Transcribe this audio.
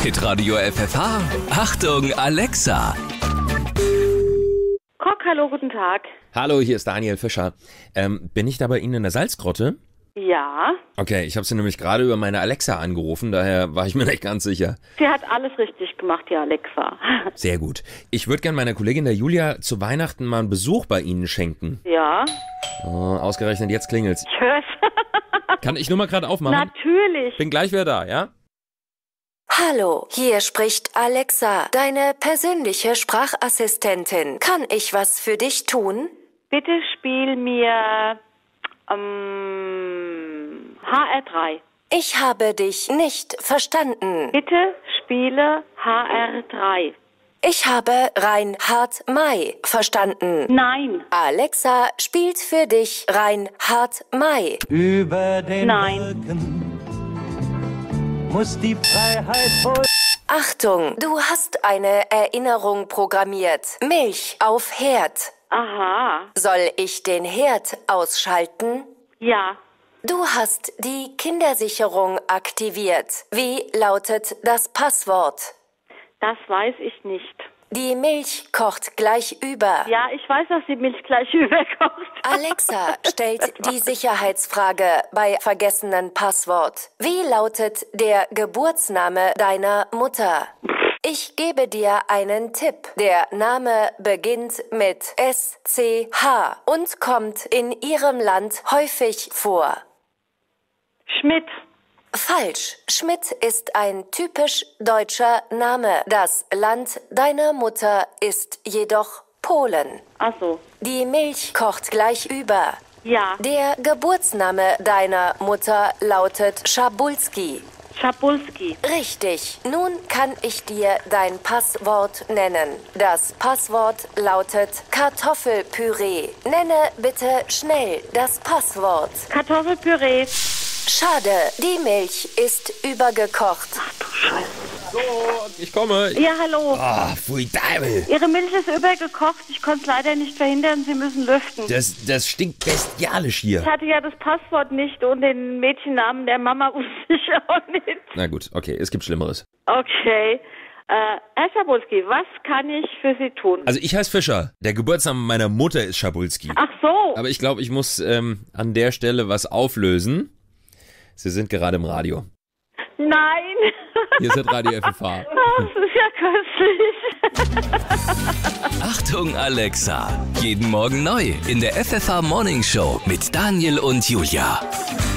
Hitradio FFH. Achtung, Alexa. Kock, hallo, guten Tag. Hallo, hier ist Daniel Fischer. Bin ich da bei Ihnen in der Salzgrotte? Ja. Okay, ich habe Sie nämlich gerade über meine Alexa angerufen, daher war ich mir nicht ganz sicher. Sie hat alles richtig gemacht, die Alexa. Sehr gut. Ich würde gerne meiner Kollegin der Julia zu Weihnachten mal einen Besuch bei Ihnen schenken. Ja. Oh, ausgerechnet jetzt klingelt's. Ich hör's. Kann ich nur mal gerade aufmachen? Natürlich. Bin gleich wieder da, ja? Hallo, hier spricht Alexa, deine persönliche Sprachassistentin. Kann ich was für dich tun? Bitte spiel mir HR3. Ich habe dich nicht verstanden. Bitte spiele HR3. Ich habe Reinhard May verstanden. Nein. Alexa spielt für dich Reinhard May. Über den Nein. Wolken muss die Freiheit holen. Achtung, du hast eine Erinnerung programmiert. Milch auf Herd. Aha. Soll ich den Herd ausschalten? Ja. Du hast die Kindersicherung aktiviert. Wie lautet das Passwort? Das weiß ich nicht. Die Milch kocht gleich über. Ja, ich weiß, dass die Milch gleich überkocht. Alexa stellt die Sicherheitsfrage bei vergessenen Passwort. Wie lautet der Geburtsname deiner Mutter? Ich gebe dir einen Tipp. Der Name beginnt mit SCH und kommt in ihrem Land häufig vor. Schmidt. Falsch. Schmidt ist ein typisch deutscher Name. Das Land deiner Mutter ist jedoch Polen. Ach so. Die Milch kocht gleich über. Ja. Der Geburtsname deiner Mutter lautet Schabulski. Schabulski. Richtig. Nun kann ich dir dein Passwort nennen. Das Passwort lautet Kartoffelpüree. Nenne bitte schnell das Passwort. Kartoffelpüree. Schade, die Milch ist übergekocht. Ach du Scheiße. So, ich komme. Ja, hallo. Ah, pfui Deibel. Ihre Milch ist übergekocht. Ich konnte es leider nicht verhindern. Sie müssen lüften. Das stinkt bestialisch hier. Ich hatte ja das Passwort nicht und den Mädchennamen der Mama wusste ich auch nicht. Na gut, okay, es gibt Schlimmeres. Okay. Herr Schabulski, was kann ich für Sie tun? Also ich heiße Fischer. Der Geburtsname meiner Mutter ist Schabulski. Ach so. Aber ich glaube, ich muss an der Stelle was auflösen. Sie sind gerade im Radio. Nein. Hier ist das Radio FFH. Das ist ja köstlich. Achtung, Alexa. Jeden Morgen neu in der FFH Morning Show mit Daniel und Julia.